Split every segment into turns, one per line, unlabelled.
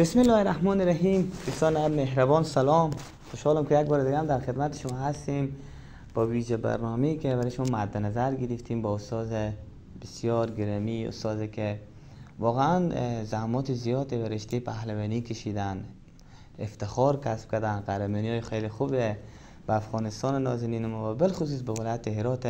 بسم الله الرحمن الرحیم. دوستان مهربان سلام، خوشحالم که یک بار دیگه هم در خدمت شما هستیم با ویژه برنامه‌ای که برای شما مد نظر گرفتیم با استاد بسیار گرامی، استادی که واقعا زحمات زیادی به رشته پهلوانی کشیدن، افتخار کسب کردن، قهرمانی‌های خیلی خوب به افغانستان نازنین ما و بالخصوص به ولایت هرات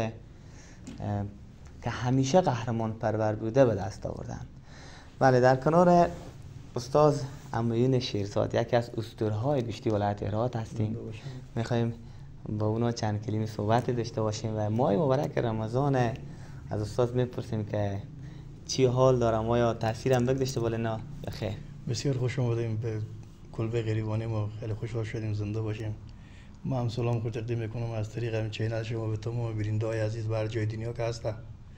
که همیشه قهرمان پرور بوده به دست آوردن. بله، در کنار استاد عمویون شیرزاد، یکی از اسطوره‌های گشتی ولایت هرات هستیم. می‌خوایم با اونا چند کلمه صحبت داشته باشیم و ماه مبارک رمضان از استاد میپرسیم که چی حال دارم، آیا تاثیر هم داشته بالا نه بخیر؟
بسیار خوش آمدیم به کلبه غریبانی ما، خیلی خوشحال شدیم زنده باشیم. ما هم سلام خود تقدیم میکنم از طریق این چینل شما به تمام بیننده‌های عزیز بر جای دنیا که هستن.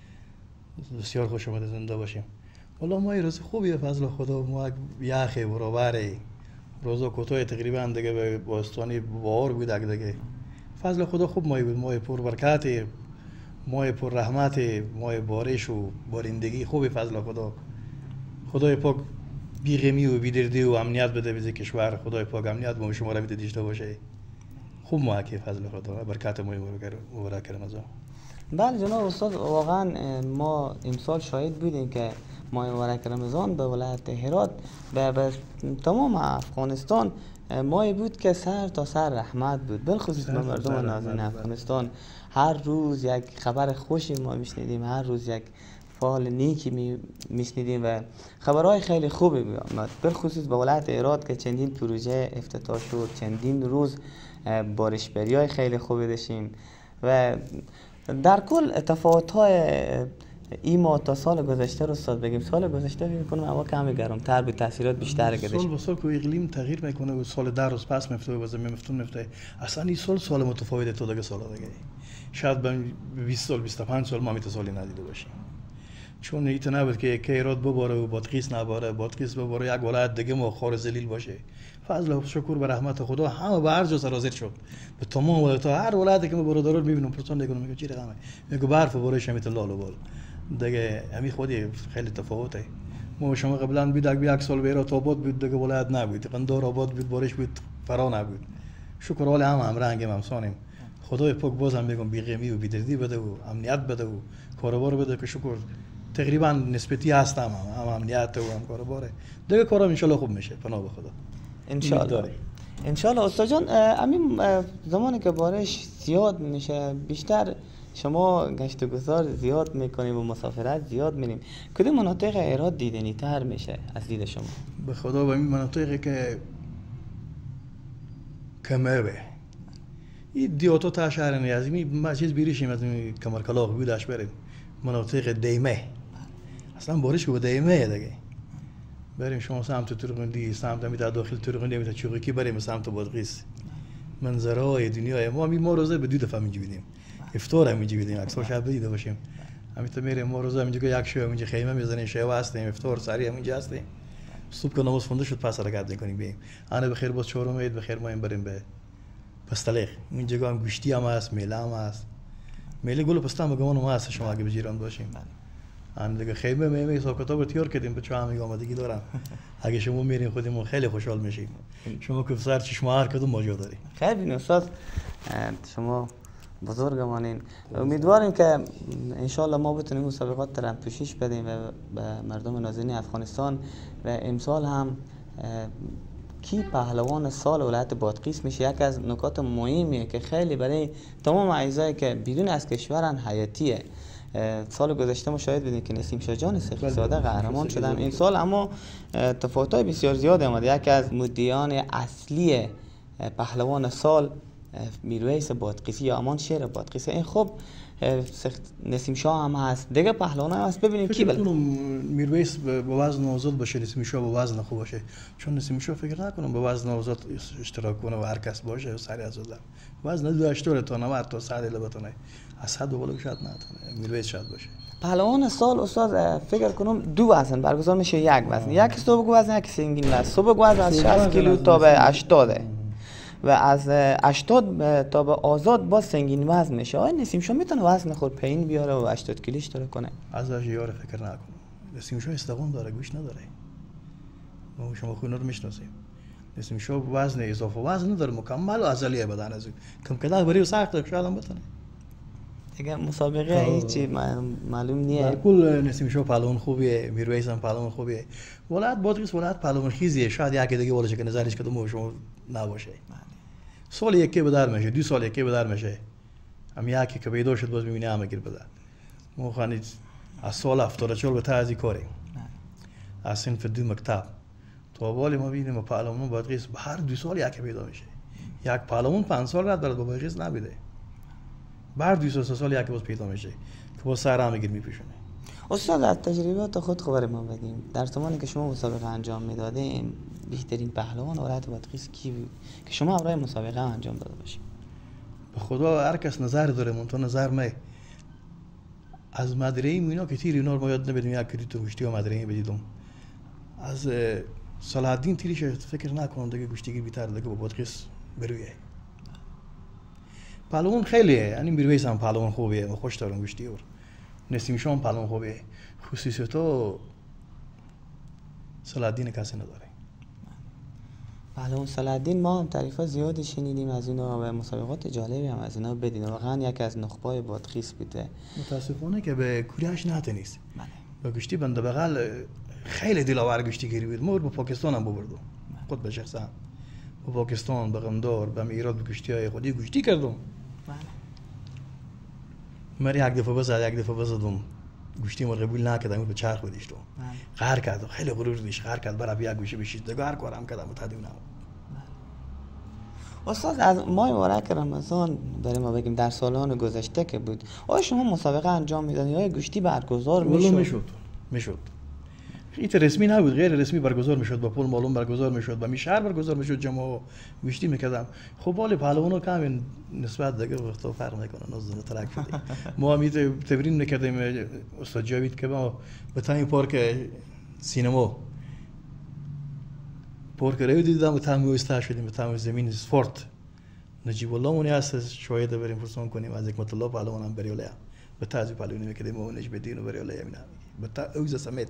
بسیار خوش آمده، زنده باشیم. والله ما روز خوبیه فضل خدا، ما یخ برابره، روزا کوتاه تقریبا دیگه به باستانی بهار بود دیگه. فضل خدا خوب ماه بود، ماه پر برکت، ماه پر رحمت، ماه بارش و بارندگی خوبی. فضل خدا، خدای پاک بی‌غمی و بی‌دردی و امنیت بده به کشور. خدای پاک امنیت با شما را میده داشته باشه. خوب ماه که فضل خدا، برکت ماه مبارک رمضان.
بله جناب استاد، واقعا ما امسال شاهد بودیم که ماه مبارک رمضان به ولایت هرات به تمام افغانستان ماهی بود که سر تا سر رحمت بود، بالخصوص به مردم نازنین افغانستان. هر روز یک خبر خوشی ما میشنیدیم، هر روز یک فعال نیکی میشنیدیم و خبرهای خیلی خوبی میآمد، بالخصوص به ولایت هرات که چندین پروژه افتتاح شد، چندین روز بارشبری‌های خیلی خوبی داشتیم و در کل تفاوت‌های این ما تا سال گذشته رو استاد بگیم. سال گذشته فکر می‌کنم هوا کمی گرم‌تر بود، تاثیرات بیشتر گذشت.
سال به سال که اقلیم تغییر میکنه و سال در روز پس میفته و زمین میفته. اصلا این سال متفاوته تا دیگه سال دیگه. شاید به 20 سال 25 سال ما سالی ندیده باشیم. چون ایت نبود که هرات بباره و بادغیس نباره، بادغیس بباره یک ولایت دیگه ما خار ذلیل باشه. فضل و شکر به رحمت خدا همه به هر جا سرازیر شد. به تمام ولایت‌ها، هر ولایتی که ما برادران می‌بینم پرسان دیگه میگه چی رقمه، میگه برف بارش همیت لال و بال دیگه. همین خودی خیلی تفاوته. ما شما قبلا بود یک سال به هرات آباد بود دیگه ولایت نبود، قندار آباد بود بارش بود فرا نبود. شکر حال هم رنگیم هم سانیم. خدای پاک بازم میگم بی‌غمی و بی‌دردی بده و امنیت بده و کاروبار بده که شکر تقریبا نسبتی هستم هم امنیت و هم کاروباره دیگه. کارا ان شاء الله خوب میشه پناه به خدا
ان شاء الله. استاد جان، همین زمانی که بارش زیاد میشه بیشتر شما گشت و گذار زیاد میکنیم و مسافرت زیاد میریم، کدوم مناطق هرات دیدنی تر میشه از دید شما؟
به خدا به این مناطقی که کمه این دیوتا تا شهر نیازمی ما چیز بیریشیم از این کمرکلاق بودش بریم مناطق دیمه. اصلا بارش به دیمه دیگه بریم شما سمت ترغندی، سمت میتا داخل ترغندی، میتا چوقی بریم سمت بادغیس. منظرهای دنیای ما روزه به دو دفعه اینجا بیدیم، افطار هم اینجا بیدیم، اکثر شب دیده باشیم. همیتا میریم ما روزه اینجا یک شب اینجا خیمه میزنیم، شب هستیم، افطار سری هم اینجا هستیم. صبح که نماز خونده شد پس حرکت میکنیم بریم. انا بخیر باز چهارم عید بخیر ما بریم به پستالیق. اینجا هم گوشتی هم هست، میله هم هست. میله گل پستا هم گمان ما هست شما اگه بجیران باشیم. هم دیگه خیمه میمه حساب کتاب تیار کردیم بچه‌ها هم آمادگی دارن. اگه شما میرین خودمون خیلی خوشحال میشیم. شما که سر چشم هر کدوم ماجرا دارین.
خیلی بین استاد، شما بزرگوارین. امیدواریم که ان شاء الله ما بتونیم مسابقات را پوشش بدیم و به مردم نازنین افغانستان و امسال هم کی پهلوان سال ولایت بادغیس میشه. یک از نکات مهمیه که خیلی برای تمام اعضایی که بیرون از کشورن حیاتیه. سال گذشته ما شاهد بودیم که نسیم شاه جان سخی‌زاده قهرمان شدن. این سال اما تفاوت‌های بسیار زیاد آمده. یک از مدعیان اصلی پهلوان سال میرویس بادغیسی یا امان شیر بادغیسی. این خب نسیم شاه هم هست، دیگه پهلوان هم هست. ببینیم کی
فکر کنم میرویس به وزن آزاد باشه، نسیم شاه به وزن خوب باشه. چون نسیم شاه فکر نکنم به وزن آزاد اشتراک کنه و هر کس باشه سری از وزن 280 تا 90 تا 100 لبتونه از 100 بالا شاید نتونه میرویس شاید باشه.
پهلوان سال استاد فکر کنم دو وزن برگزار میشه، یک وزن، یک سبک وزن، یک سنگین وزن. سبک وزن از 60 کیلو تا به 80 و از 80 تا به آزاد با سنگین وزن میشه. آیا نسیم شاه میتونه وزن خود پایین بیاره و 80 کیلوش اشتراک کنه؟
ازش یار فکر نکنم. نسیم شاه استقام داره، گوش نداره. ما شما خود رو میشناسیم. نسیم شو وزن اضافه وزن نداره، مکمل و ازلیه بدن از کم کداغ بری و سخته شاید هم بتونه
دیگه مسابقه هیچی معلوم نیه.
بالکل نسیم شو پهلوان خوبیه، میرویس هم پهلوان خوبیه. ولایت بادغیس ولایت پهلوان خیزیه، شاید یکی دیگه ولش که نظرش کدوم شما نباشه. سال یکی به در میشه، 2 سال یکی به در میشه. هم یکی که پیدا شد باز میبینه همه گیر بدن. ما خانی از سال 74 به تازی کاریم. از صنف 2 مکتب. تو بالی ما ببینیم پهلوان بادغیس هر 2 سال یکی پیدا میشه. یک پهلوان 5 سال رد برات بادغیس نبوده. بعد 2 سال یکی باز پیدا میشه که با سر هم گیر میپیشونه.
استاد از تجربیات خود خبر ما بدیم. در زمانی که شما مسابقه انجام میدادین بهترین پهلوان ولایت بادغیس کی بود که شما برای مسابقه انجام داده باشید؟
به خدا هر کس نظر داره، من تو نظر می از مدرعه اینا که تیر اینا رو ما یاد نبیدیم یک کری تو گوشتی و مدرعه بدیدم. از صلاح الدین تیریش فکر نکنم دیگه گوشتیگیر بیتر دیگه با بادغیس برویه. پهلوان خیلیه، یعنی میرویس هم پهلوان خوبیه، من خوش دارم گوشتی اور. نسیم شاه هم پهلوان خوبیه. خصوصیتو صلاح الدین کسی نداره.
پهلوان صلاح الدین ما هم تعریفات زیادی شنیدیم از اینا و مسابقات جالبی هم از اینا بدیدیم. واقعا یکی از نخبای بادغیس بوده.
متاسفانه که به کوریاش نهته نیست.
بله.
با گوشتی بنده بغل خیلی دلاور گوشتیگیری بود. ما به پاکستان هم ببردم. خود به شخصا با پاکستان به قندار به ایران به گوشتی‌های خودی گوشتی کردم.
بله.
من یک دفعه بزدم گوشتی ما قبول نکردم به چرخ بدیشتم. قهر کرد خیلی غرور داشت، قهر کرد برای یک گوشه بشید دیگه هر کارم کردم متداوم نبود.
استاد از ماه مبارک رمضان برای ما بگیم در سالان گذشته که بود آیا شما مسابقه انجام میدادید یا گوشتی برگزار
میشد؟ این رسمی نبود، غیر رسمی برگزار میشد، با پول معلوم برگزار میشد، با می شهر برگزار میشد، جمع گوشتی میکردم. خب ولی پهلوانا کم نسبت دیگه وقتا فرق میکنه، نزدن ترک شدیم. ما هم تمرین میکردیم استاد جاوید که ما به تای پارک سینما پارک رو دیدم و تمام استاد شدیم، به تمام زمین اسپورت نجیب الله مونی هست شاید بریم فرسون کنیم از حکمت الله پهلوان هم بریاله به تازی پهلوانی میکردیم و نجیب الدین و بریاله مینا به تا اوز سمت.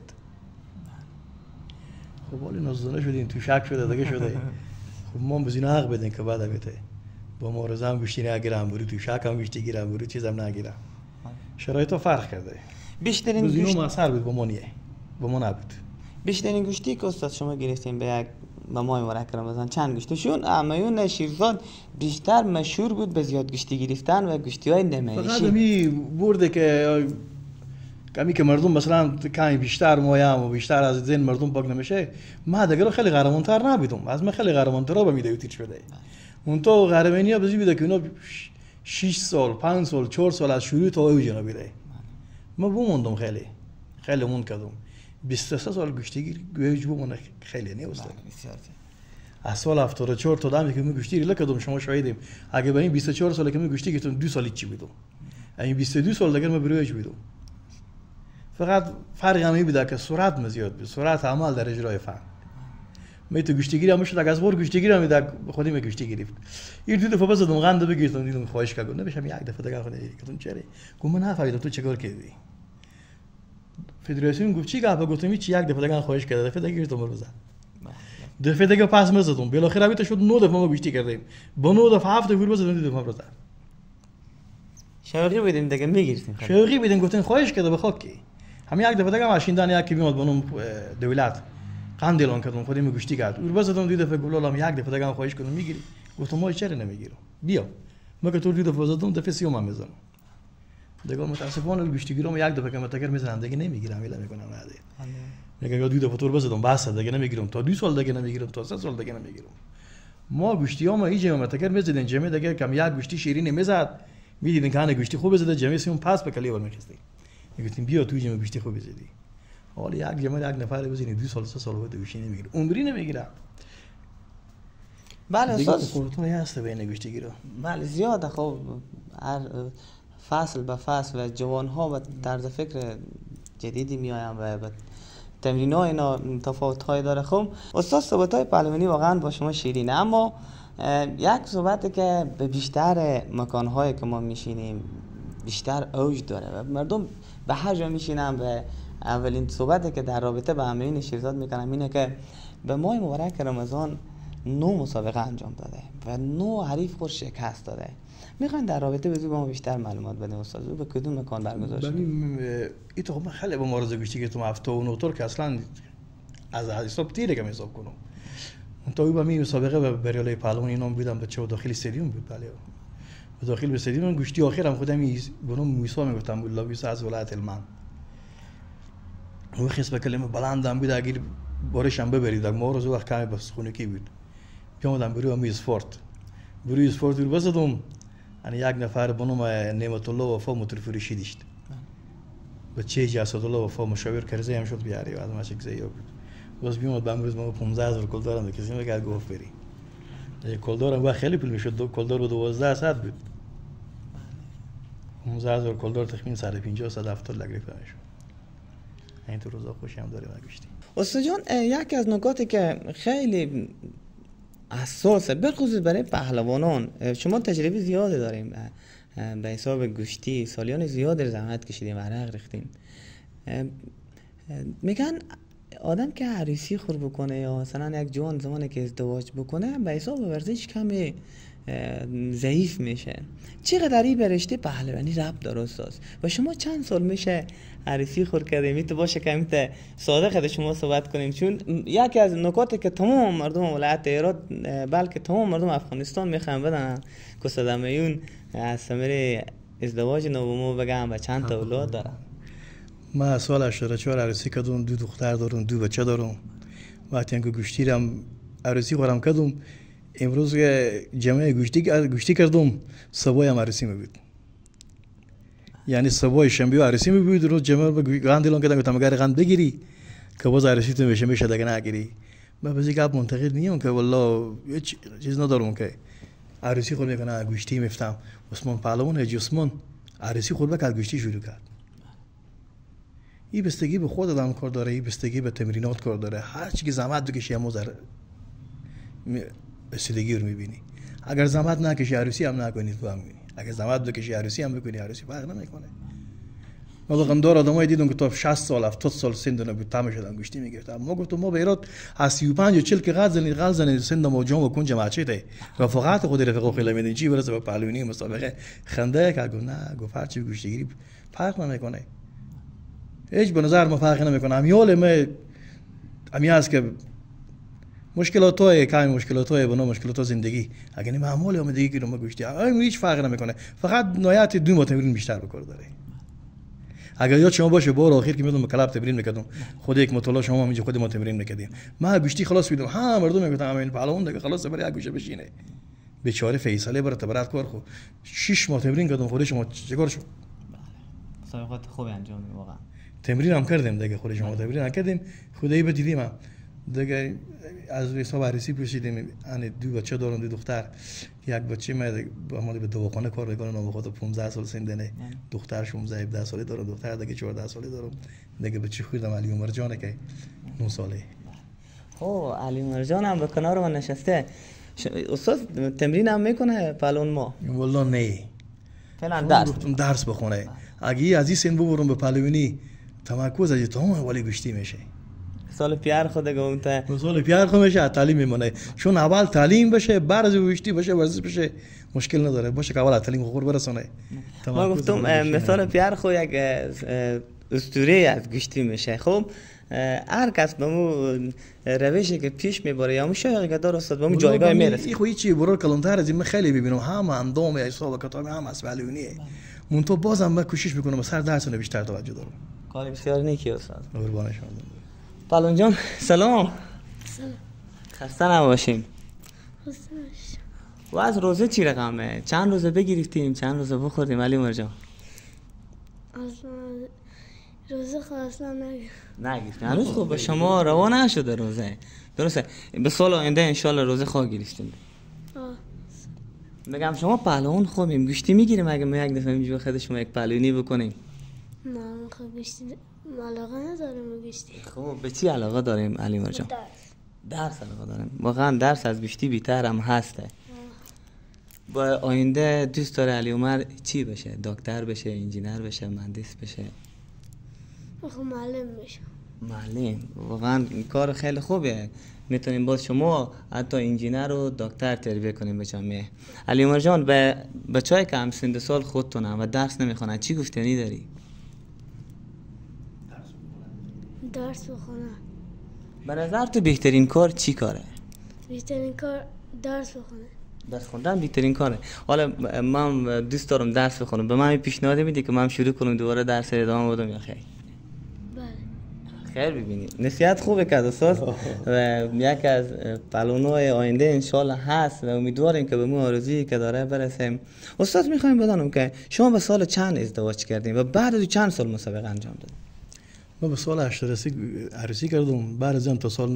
خب ولی نزدنه شدیم تو شک شده دیگه شده. خب ما بزینه حق بدین که بعد بیته با مورزه هم گوشتی نگیرم برو تو شک هم گوشتی گیرم برو چیزم نگیرم. شرایط فرق کرده.
بیشترین
گوشتی مسئله بود با ما نیه، با ما نبود.
بیشترین گوشتی که استاد شما گرفتین به یک به ماه مبارک رمضان چند گوشتی؟ چون امیون شیرزاد بیشتر مشهور بود به زیاد گوشتی گرفتن و گوشتی‌های نمایشی.
فقط می برده که کمی که مردم مثلا کمی بیشتر مایم و بیشتر از ذهن مردم پاک نمیشه. ما دیگه خیلی قهرمان‌تر نبودم، از من خیلی قهرمان‌تر به میدویتی شده. اون تو قهرمانی‌ها بزی بیده که اونا 6 سال 5 سال 4 سال از شروع تا اوج نبوده. ما بموندم خیلی مون کردم. 23 سال گوشتگیر گویج بمونه خیلی نه استاد. از سال 74 تا دمی که من گوشتی لکدم شما شاهدیم. اگه به این 24 سال که من گوشتی گرفتم 2 سال چی بودم. این 22 سال دیگه من برویج بودم. فقط فرقی همین بوده که سرعت مزیاد بود، سرعت عمل در اجرای فن. می تو گوشتگیری هم شد، از بار گوشتگیری هم در خودی می گوشتی گرفت. این دو دفعه بزدم قند بگیرم دیدم خواهش کردم نمیشم یک دفعه دیگه خودی گفتم چرا؟ گفتم من نفهمیدم تو چیکار کردی. فدراسیون گفت چی گفت؟ گفتم چی یک دفعه دیگه خواهش کرده دفعه دیگه گرفتم رو بزن. دفعه دیگه پاس مزدم. بالاخره بیت شد 9 دفعه ما گوشتی کردیم. با 9 دفعه 7 دفعه بزدم دیدم رو بزن.
شوقی بودیم دیگه میگیرتیم.
شوقی بودیم گفتن خواهش کرده بخواد کی. همین یک دفعه دیگه ماشین دانی یکی میاد بونم دولت قند اعلان کردم خودم گوشتی کرد. اون بزدم دو دفعه گلولم یک دفعه دیگه خواهش کردم میگیری. گفتم ما چرا نمیگیرم؟ بیا. مگه تو دو دفعه زدم دفعه سیوم هم میزنم. دیگه متاسفانه گوشتگیرم یک دفعه که متکر میزنم دیگه نمیگیرم ولی میکنم نه. میگه دو دفعه تو بزدم بس دیگه نمیگیرم تا 2 سال دیگه نمیگیرم تا 3 سال دیگه نمیگیرم. ما گوشتیام ایجه متکر میزدن جمع دیگه کم یک گوشتی شیرین میزد. میدیدن که اون گوشتی خوب زده جمعی سیون پاس به کلیور میخواستی. میگفتیم بیا تو جمع گوشتی خوب بزدی. حالا یک جمع یک نفر بزنی 2 سال 3 سال بود گوشتی نمیگیره. عمری نمیگیره.
بله استاد
خودتون هست بین گوشتگیرا.
بله زیاده. خب هر فصل به فصل و جوان‌ها و طرز فکر جدیدی میآیند و تمرین‌ها اینا تفاوت‌های داره. خب استاد صحبت‌های پهلوانی واقعا با شما شیرینه، اما یک صحبت که به بیشتر مکان‌هایی که ما میشینیم بیشتر اوج داره و مردم به هر جا میشینن و اولین صحبتی که در رابطه با امیون شیرزاد میکنم اینه که به ماه مبارک رمضان 9 مسابقه انجام داده و 9 حریف خود شکست داده. میخواین در رابطه به ما بیشتر معلومات بدیم استاد؟ به کدوم مکان برگزار شده؟
این تو خیلی با مبارزه گشتی که تو 79 طور که اصلا از حساب تیره که حساب کنم. تا او به می مسابقه و بریاله پهلوان اینام بودم بچه‌ها داخل استادیوم بود. بله داخل استادیوم گشتی آخرم خودم بنام موسی میگفتم والله موسی از ولایت هلمند. و خیس کلمه بلندم بود اگر بارشم ببرید ما روز وقت کمی بس خونه کی بود. بیامدم برو می اسپورت. برو اسپورت رو بزدم. یعنی یک نفر به نام نعمت الله وفا موتور فروشی داشت. بچه جسد الله وفا مشاور کرزی هم شد بیاری و از ماشین زیاد بود. باز بیامد بامروز ما 15000 کل دارم کسی میگه گفت بری. کل دارم و خیلی پول میشد کل دار 12 ساعت بود. 15000 کل دار تخمین 150 170 لگری میشد. این تو روزا خوشی هم داره نگشتی.
استاد جان یکی از نکاتی که خیلی اساسه به خصوص برای پهلوانان، شما تجربه زیاده داریم به حساب گشتی، سالیان زیاد زحمت کشیدیم، عرق ریختیم. میگن آدم که عروسی خور بکنه یا مثلا یک جوان زمانی که ازدواج بکنه به حساب ورزش کمی ضعیف میشه. چقدر این به رشته پهلوانی ربط داره استاد؟ و شما چند سال میشه عروسی خور کردیم؟ میتونه باشه که میتونه ساده خود شما صحبت کنیم، چون یکی از نکاتی که تمام مردم ولایت هرات بلکه تمام مردم افغانستان میخوان بدن که صدمیون از ثمره ازدواج نومو بگم و چند تا اولاد داره.
ما سال 84 عروسی کردم، 2 دختر دارم، 2 بچه دارم. وقتی که گوشتی رم عروسی خورم کردم، امروز که جمعه گوشتی کردم صبح هم عروسی می بود. یعنی صبح شنبه عروسی می بود، روز جمعه به گاند اعلان کردن گفتم اگر گاند بگیری که باز عروسی تو میشه دیگه نگیری. من بازی گپ منتقد نیم که والله هیچ چیز ندارم که عروسی خود میکنه گوشتی میفتم. عثمان پهلوان حاجی عثمان عروسی خود به گوشتی شروع کرد. این بستگی به خود آدم کار داره، این بستگی به تمرینات کار داره. هر چی که زحمت بکشی هم در رسیدگی رو میبینی. اگر زحمت نکشی عروسی هم نکنی تو هم میبینی. اگر زحمت بکشی عروسی هم بکنی عروسی فرق نمیکنه. ما واقعا دور آدمای دیدم که تا 60 سال 70 سال سن دارن بود تمام شدن گوشتی میگرفتن. ما گفتم ما به ایراد از 35 و 40 که غل زنید سن ما جام و کنج مچیته رفاقت خود رفقا خیلی میدین چی برسه به پهلوانی مسابقه خنده که گفت نه گفت هر چی گوشتگیری فرق نمیکنه. هیچ به نظر ما فرق نمیکنه. امیال ما امیاس که مشکلاتای کمی مشکلاتای بنا مشکلات زندگی اگه نه معمولی آمدگی که ما گوشتی هیچ فرق نمیکنه. فقط نهایت 2 ماه تمرین بیشتر بکار داره. اگر یاد شما باشه بار آخر که میدونم کلاب تمرین میکردم خود یک مطالعه شما همینجا خود ما تمرین میکردیم ما گوشتی خلاص میدم ها مردم میگفتن امین پهلوان دیگه خلاص برای گوشه بشینه بیچاره فیصله برات برات کار خو 6 ماه تمرین کردم خود شما چیکار شد؟
مسابقات خوبی انجام میدیم واقعا.
تمرین هم کردیم دیگه خود شما تمرین کردیم خدایی بدیدیم هم دیگه از حساب عروسی پوشیدیم. ان 2 بچه دارم 2 دختر. یک بچه ما با به دواخانه کار میکنه نام خود 15 سال سن داره. دختر 16 17 ساله دارم. دختر دیگه 14 ساله دارم. دیگه بچه خودم علی عمر جان که 9 ساله.
خب علی عمر جان هم به کنار ما نشسته. استاد تمرین هم میکنه پهلوان ما؟
والله نه.
فعلا
درس بخونه. اگه از این سن ببرم به پهلوانی تمرکز از تمام ولی گشتی میشه.
سال پیار خود گفته
سال پیار خود میشه تعلیم میمونه چون اول تعلیم بشه بعد از گشتی بشه ورزش بشه مشکل نداره باشه که اول تعلیم خور برسونه.
ما گفتم مثال پیار خود یک اسطوره از گشتی میشه. خب هر کس به مو روشی که پیش میبره یا میشه که دار استاد به مو جایگاه میرسه.
این خودی چی برو کلانتر از این خیلی ببینم هم اندام حساب کتاب هم از پهلوانیه من تو بازم من کوشش میکنم سر درس بیشتر توجه دارم.
کار بسیار نیکی استاد.
قربان شما.
پهلوان جان سلام. خسته نباشیم. و از روزه چی رقمه؟ چند روزه بگرفتیم چند روزه بخوردیم علی عمر جان؟
اصلا روزه خواستم
نگرفتیم. هنوز خب به شما روا نشده روزه. درسته به سال آینده انشالله روزه خواه گرفتیم. میگم شما پهلوان خوبیم گوشتی میگیریم اگه ما یک دفعه میجور خود شما یک پهلوانی بکنیم؟
نه خب گوشتی علاقه ندارم گوشتی.
خب به چی علاقه داریم علی عمر جان؟ درس علاقه داریم. واقعا درس از گوشتی بیتر هم هسته. با آینده دوست داره علی عمر چی بشه؟ دکتر بشه، انجینر بشه، مهندس بشه؟
خب معلم بشه.
معلم واقعا کار خیلی خوبه. میتونیم باز شما حتی انجینر و دکتر تربیت کنیم به جامعه. علی عمر جان، به بچه‌ای که هم سن سال خودتونن و درس نمیخونن چی گفتنی داری؟
درس بخونم.
به نظر تو بهترین کار چی کاره؟
بهترین کار درس بخونم.
درس خوندن بهترین کاره. حالا من دوست دارم درس بخونم، به من پیشنهاد میدی که من شروع کنم دوباره درس ادامه بدم یا خیر؟
بله.
خیر ببینید نصیحت خوبه که استاد و یک از پلان‌های آینده انشالله هست و امیدواریم که به مو آرزویی که داره برسیم. استاد میخوایم بدانم که شما به سال چند ازدواج کردین و بعد از چند سال مسابقه انجام دادین؟
من به سال 88 عروسی کردم، بعد از اون تا سال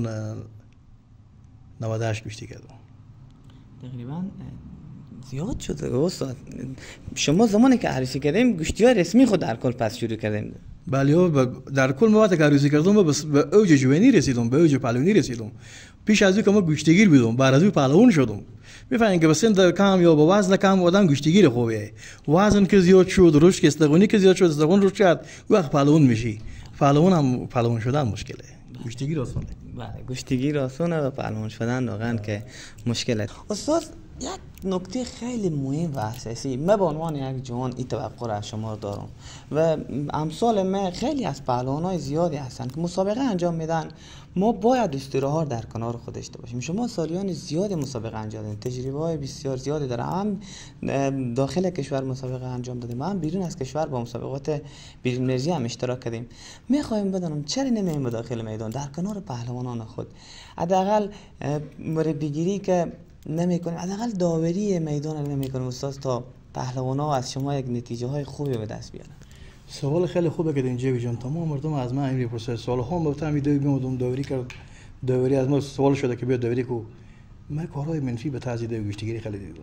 98 کشتی کردم.
تقریبا زیاد شده استاد. شما زمانی که عروسی کردیم گشتی‌های رسمی خود در کل پس شروع کردیم؟
بله، در کل موقعی که عروسی کردم به اوج جوانی رسیدم، به اوج پهلوانی رسیدم. پیش از او که من گشتیگیر بودم، بعد از او پهلوان شدم. میفهمین که به سن کم یا با وزن کم آدم گشتیگیر خوبه. وزن که زیاد شد، رشد که استقانی که زیاد شد، استقان رشد کرد، وقت پهلوان میشی. پهلوان شدن مشکله. گشتیگیر آسانه.
بله، گشتیگیر آسانه و پهلوان شدن واقعا که مشکله. استاد یک نکته خیلی مهم و اساسی من به عنوان یک جوان این توقع را از شما دارم و امثال من خیلی از پهلوانای زیادی هستند که مسابقه انجام میدن. ما باید استراحا در کنار خود داشته باشیم. شما سالیان زیاد مسابقه انجام دادید، تجربه های بسیار زیادی داره. هم داخل کشور مسابقه انجام دادیم، هم بیرون از کشور با مسابقات بیرون مرزی هم اشتراک کردیم. میخوایم بدانم چرا نمیایم داخل میدان در کنار پهلوانان خود حداقل مربیگیری که نمیکنیم، حداقل داوری میدان رو نمیکنیم استاد تا پهلوانا از شما یک نتیجه های خوبی به دست بیارن؟
سوال خیلی خوبه که اینجا جان تمام مردم از من این پروسه سوال ها گفتم ویدیو بیمودم داوری کرد، داوری از ما سوال شده که بیا داوری کو. من کارهای منفی به تعزیه گشتیگیری خیلی دیدم.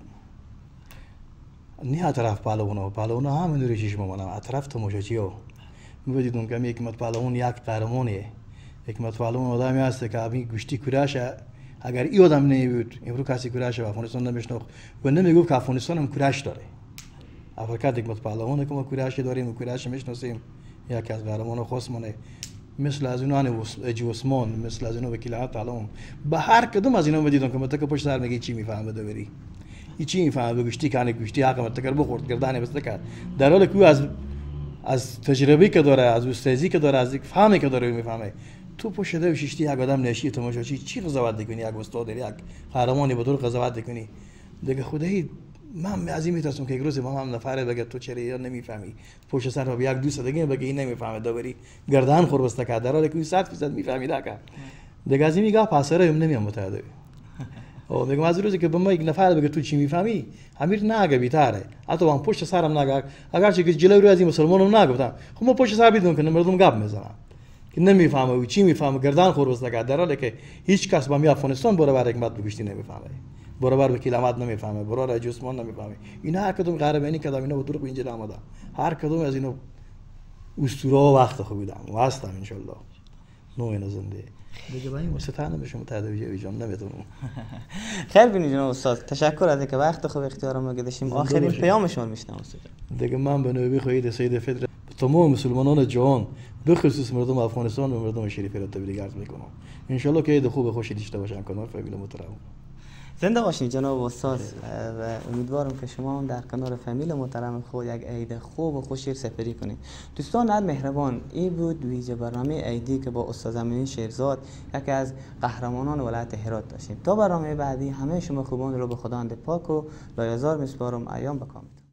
نه طرف پهلوانا هم این ریشش مونم اطراف تماشاچی‌ها می‌بینید که یک مت پهلوان یک قهرمانیه. یک مت پهلوان آدمی هست که همین گشتی کراش اگر این آدم نمیبود امروز کسی کراش و افغانستان نمیشناخت و نمیگفت که افغانستان هم کراش داره. افریقا یک مت پهلوانه که ما کراش داریم و کراش میشناسیم، یک از قهرمان خاصمونه. مثل از اونان اجی عثمان، مثل از اونو وکیل احمد پهلوان. به هر کدوم از اینا میدیدم که متک پشت سر میگه چی میفهمه داوری. این چی میفهمه گشتی کنه گشتی حق متکر بخورد گردن بسته کرد. در حالی که از تجربه که داره، از استادی که داره، از یک فهمی که داره میفهمه. تو پشت ده شیشتی یک آدم نشی تماشاچی چی قضاوت میکنی؟ یک استاد یک قهرمانی بدون قضاوت میکنی. دیگه خدایی من از این میترسم که یک روز ما هم نفره بگه تو چرا یا نمیفهمی. پشت سر با یک دوست دیگه بگه این نمیفهمه داوری گردن خور بسته کرد، در حالی که 100% میفهمیده که دیگه از این میگه پاسره هم نمیام متعهد. او میگم از روزی که به ما یک نفر بگه تو چی میفهمی، امیر نگه بیتاره. حتی من پشت سرم نگه، اگر چه که جلوی از این مسلمانم نگفتم، خب ما پشت سر بیدون که مردم گپ میزنن که نمیفهمه و چی میفهمه گردن خور بسته کرد، در حالی که هیچ کس با می افغانستان برابر حکمت بگشتی نمیفهمه، برابر وکیل احمد نمیفهمه، برابر اجی عثمان نمیفهمه. اینا هر کدوم قهرمانی کردم، اینا بود رو اینجا آمده. هر کدوم از اینا اسطوره وقت خوبیدم و هستم ان شاء الله. نوع زنده دیگه با این واسطه نمیشه متعهد جان نمیتونم.
خیر بینید جناب استاد، تشکر از اینکه وقت خوب اختیار ما گذاشتیم. آخرین پیام شما میشنم استاد.
دیگه من به نوبه خواهید سید فطر تمام مسلمانان جهان به خصوص مردم افغانستان و مردم شریف را تبریک عرض میکنم. ان شاء الله که عید خوب خوشی داشته باشن کنار فامیل محترم.
زنده باشین جناب استاد و امیدوارم که شما هم در کنار فامیل محترم خود یک عید خوب و خوشی سپری کنید. دوستان نهایت مهربان، این بود ویژه برنامه عیدی که با استاد امین شیرزاد یکی از قهرمانان ولایت هرات داشتیم. تا برنامه بعدی همه شما خوبان رو به خداوند پاک و لایزار میسپارم. ایام بکام.